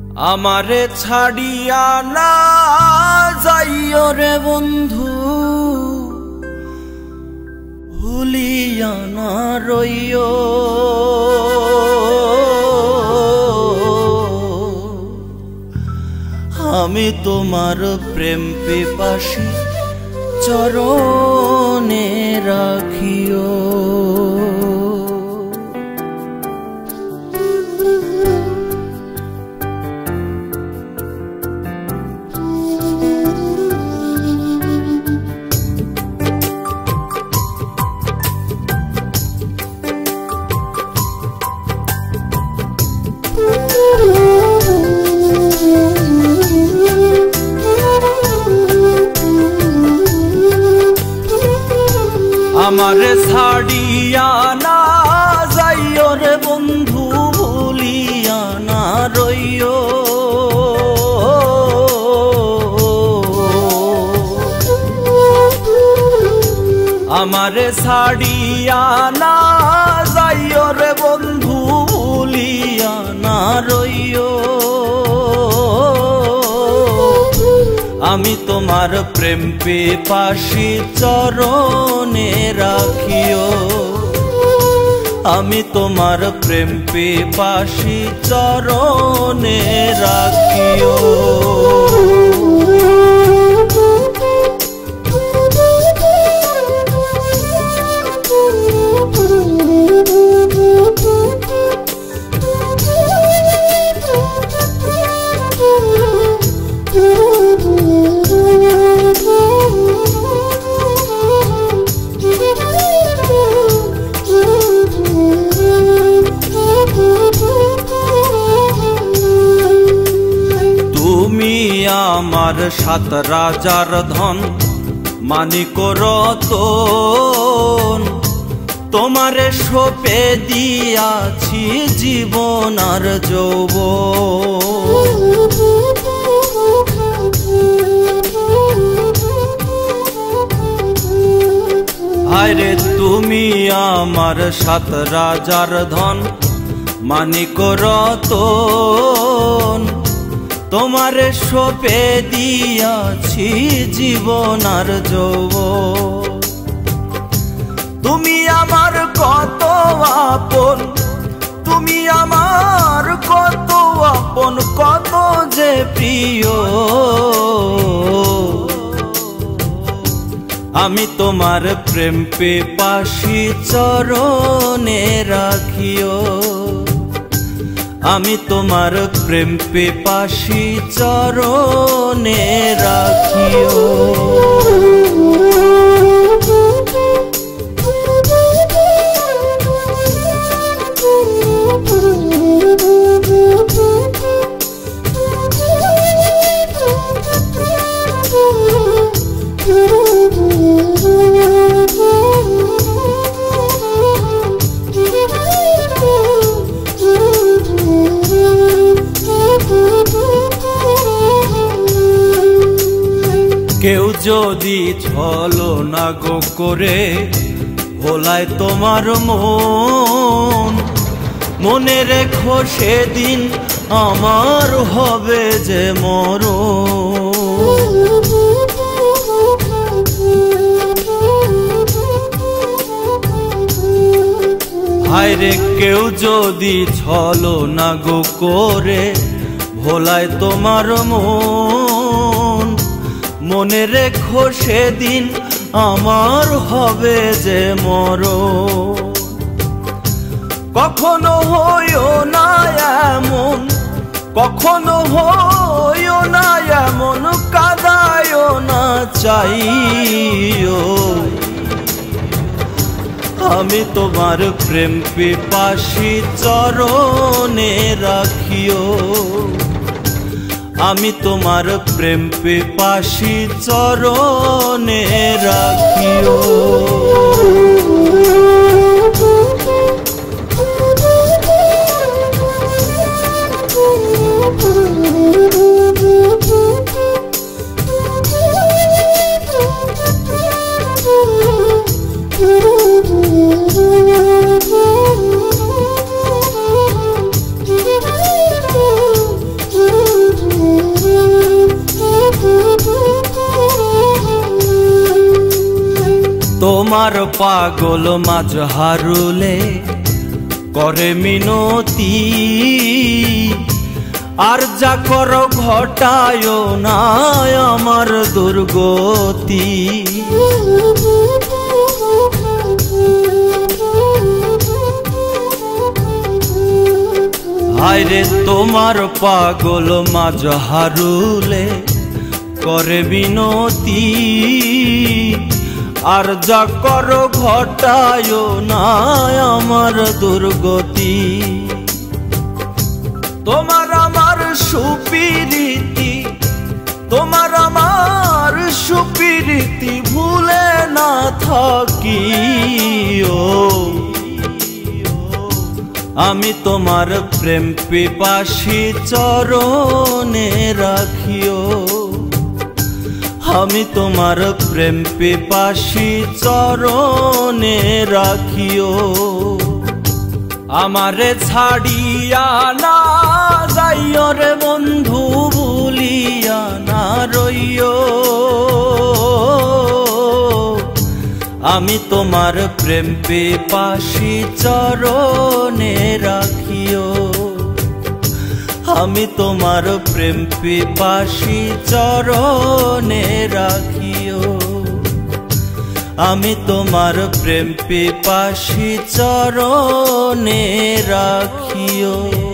আমারে ছাড়িয়া না যাইও রে বন্ধু, ভুলিয়া না রইও। আমি তোমার প্রেম পিপাসী চরণে রাখিও। আমারে ছাড়িয়া না যাইও রে বন্ধু, ভুলিয়া না রইও। আমারে ছাড়িয়া না যাইও রে বন্ধু, ভুলিয়া না রইও। আমি তোমার প্রেম পিপাসী চরণে রাখিও। আমি তোমার প্রেম পিপাসী চরণে রাখিও। আমার 7 রাজার ধন, মানিক রতন, তোমারে সঁপে দিয়াছি জীবন আর যৌবন। আরে তুমি আমার 7 রাজার ধন, মানিক রতন, তোমারে সঁপে দিয়াছি জীবন আর যৌবন। তুমি আমার কত আপন, তুমি আমার কত আপন, কত যে প্রিয়। আমি তোমার প্রেম পিপাসী চরণে রাখিও। আমি তোমার প্রেম পিপাসী চরণে রাখিও। কেউ যদি ছলনা গো করে ভোলায় তোমার মন, মনে রেখো সেদিন আমার হবে যে মরণ। হায়রে কেউ যদি ছলনা গো করে ভোলায় তোমার মন, মনে রেখো সেদিন আমার হবে যে মরণ। কখনো হইও না এমন, কখনো হইও না এমন, কাঁদায়ও না চাইও। আমি তোমার প্রেম পিপাসী চরণে রাখিও। আমি তোমার প্রেম পিপাসী চরণে রাখিও। তোমার পাগল মাজহারুলে করে মিনতি, আর যা করো ঘটায় না আমার দুর্গতি। হায়রে তোমার পাগল মাজহারুলে করে বিনতি, আর যা করো ঘটায় না আমার দুর্গতি। তোমার আমার সুপিরিতি, তোমার আমার সুপিরিতি ভুলে না থাকি। ও আমি তোমার প্রেম পিপাসী চরণে রাখিও, আমি তোমার প্রেম পিপাসী চরণে রাখিও। আমারে ছাড়িয়া না যাইও রে বন্ধু, ভুলিয়া না রইও। আমি তোমার প্রেম পিপাসী চরণে রাখিও, আমি তোমার প্রেম পিপাসী চরণে রাখিও, আমি তোমার প্রেম পিপাসী চরণে রাখিও।